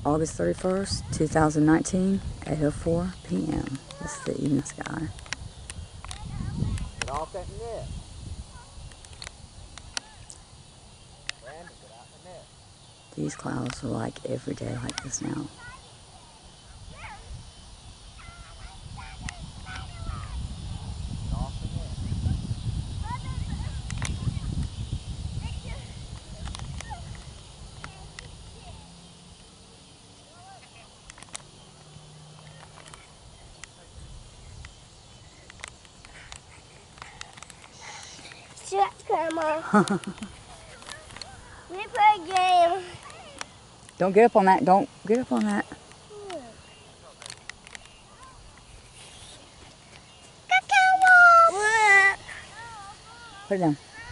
August 31st, 2019, 8:04 p.m. This is the evening sky. Get off that net. Brandon, get out the net. These clouds are like every day like this now. Get off the net. Shut, Grandma. We play a game. Don't get up on that. Don't get up on that. Put it down.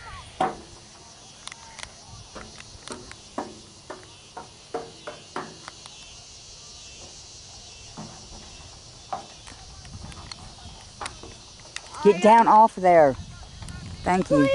Get down off there. Thank you.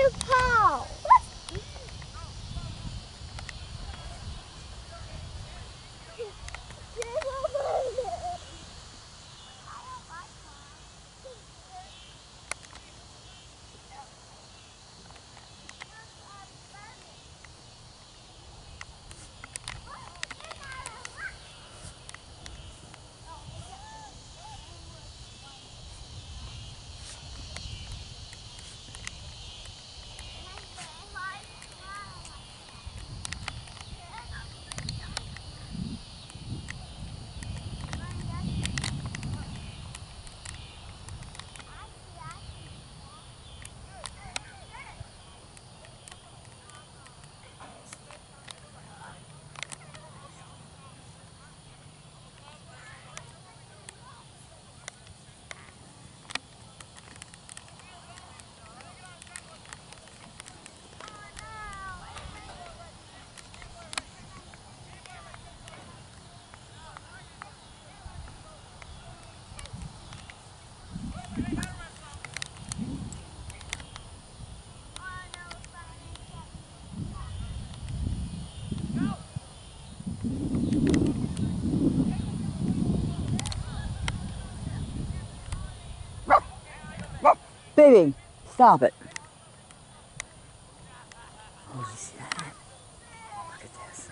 Baby, stop it. Oh, you see that? Look at this.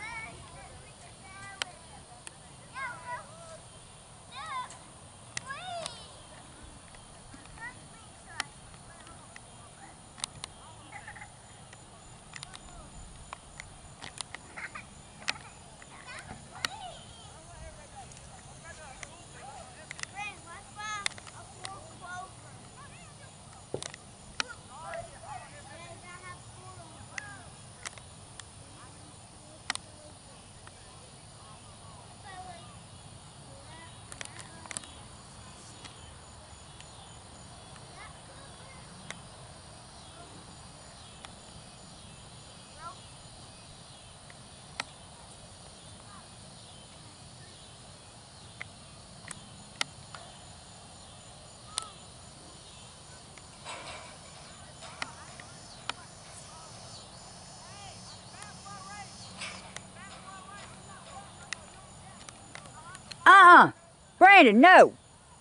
Brandon, no.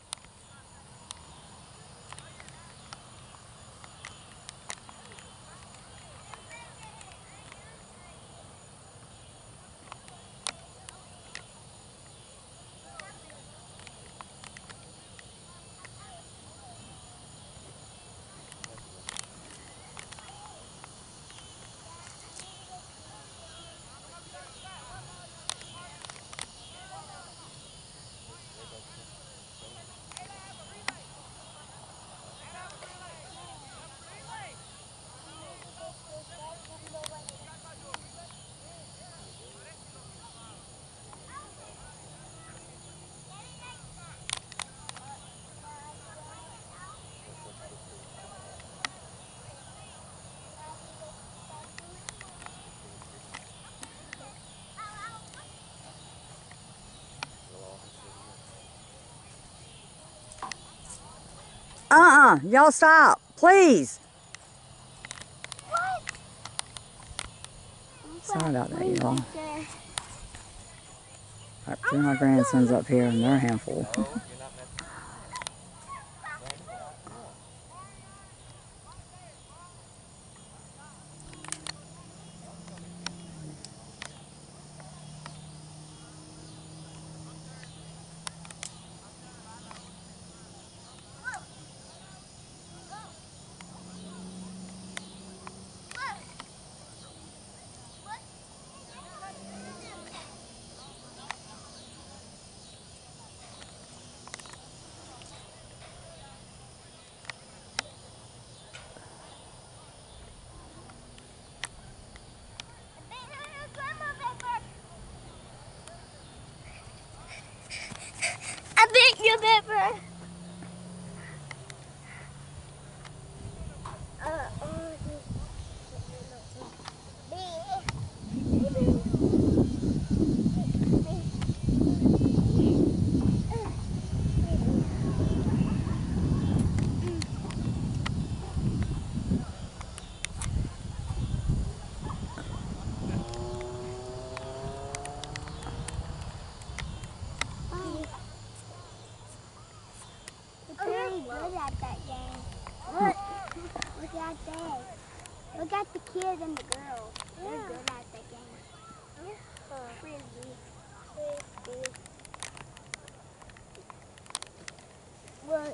Y'all stop, please. What? Sorry about that, y'all. Got two of my grandsons up here, and they're a handful. Oh, you're not messing. Brandon, get out. Come on. I beat you, Pepper. Very good at that game. Look at that. Look at the kid and the girl. They're good at that game. Frisbee. Look.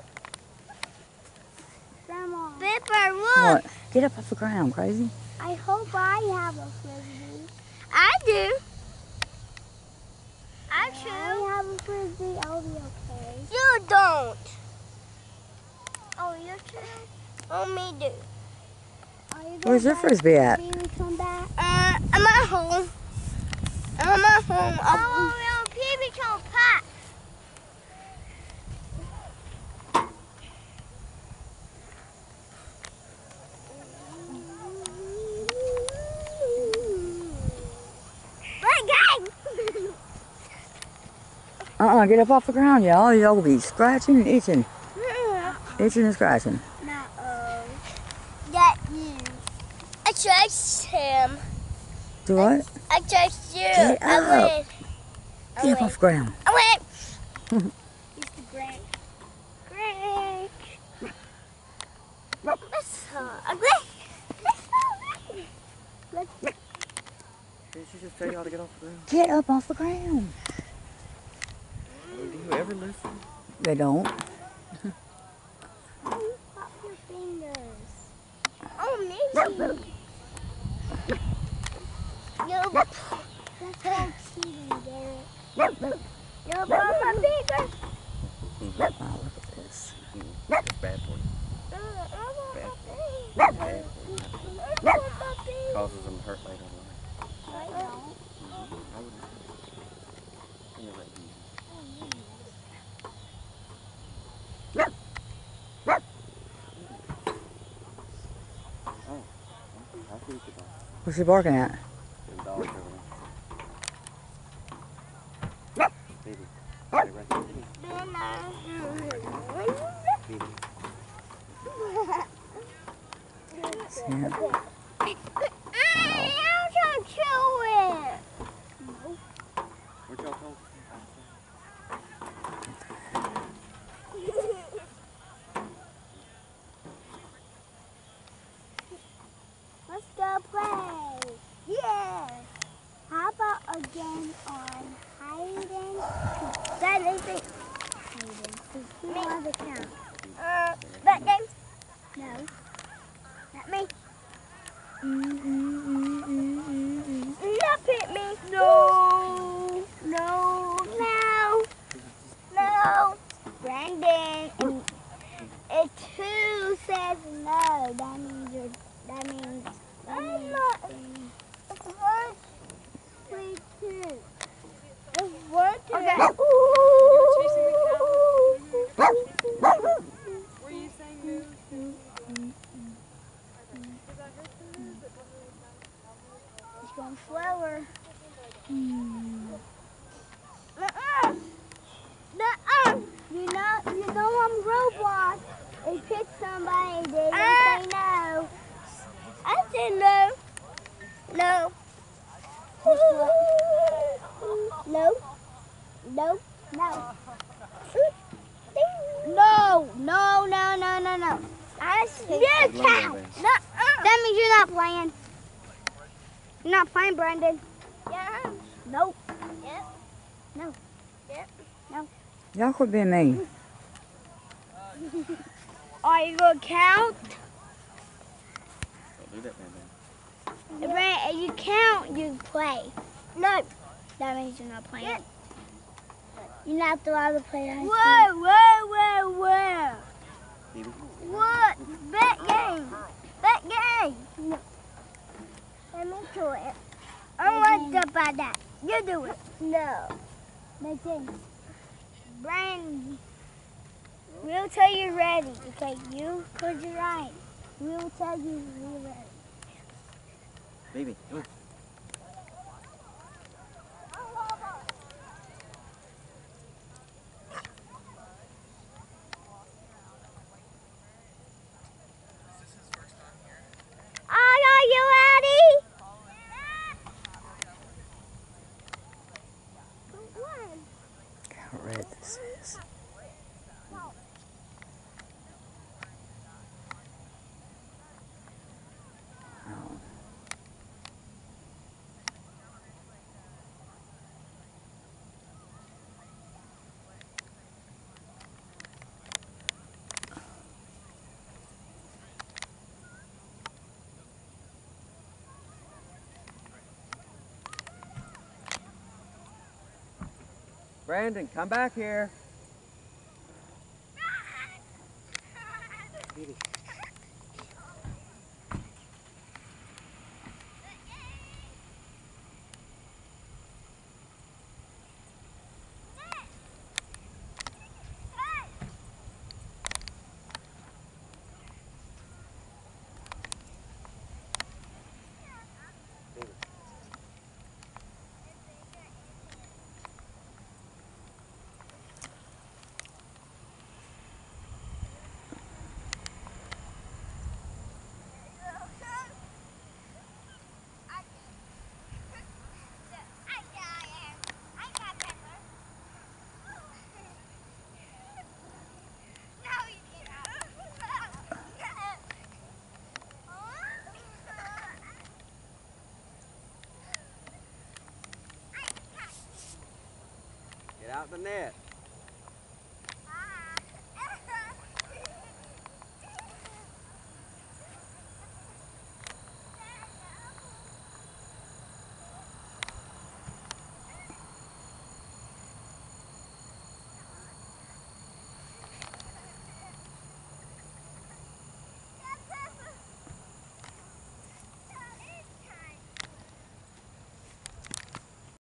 Grandma. Pepper, look. What? Get up off the ground, crazy. I hope I have a frisbee. I do. I have a frisbee. I'll be okay. You don't. Oh, you too? Oh, me do. Where's your frisbee at? I'm at home. I'm at home. Oh, Pee-wee told Pat. Get up off the ground, y'all. Y'all will be scratching and itching. Itching and scratching. That you. I traced him. Do what? I traced you. Get I up. went. Get up off the ground. I went. Used to break. That's Didn't she just tell y'all to get off the ground? Get up off the ground. Do you ever listen? They don't. Pop your fingers. Oh, maybe. That's called cheating, Derek. You'll pop my fingers. Oh, look at this. It's bad for you. Bad. Causes them to hurt later in life. I don't. I wouldn't. You're right. Oh, I see what you're talking. What's she barking at? Them dogs over there. Baby. Stay right there. Baby. Yeah. I'm trying to chew it. What y'all told? Let's go play. Yeah. How about a game on hiding? That is it. Hiding. Who wants to count? That game? No. Not me. No. No. No. No. No. No. No. No. You count. No. That means you're not playing. You're not playing, Brandon. Yeah. Nope. Yep. No. Yep. No. Y'all quit being mean. Are you gonna count? Don't do that, man. If you count, you play. No. That means you're not playing. Yeah. You're not allowed to play high school. Whoa. Baby. What? Bet game. Bet game. No. Let me do it. I want to buy that. You do it. No. Bet game. Brian, we'll tell you ready. Okay, you close your eyes. We'll tell you we're ready. Baby, come on. Are you ready? Look how red this is. Oh. Brandon, come back here. Baby. Get out the net.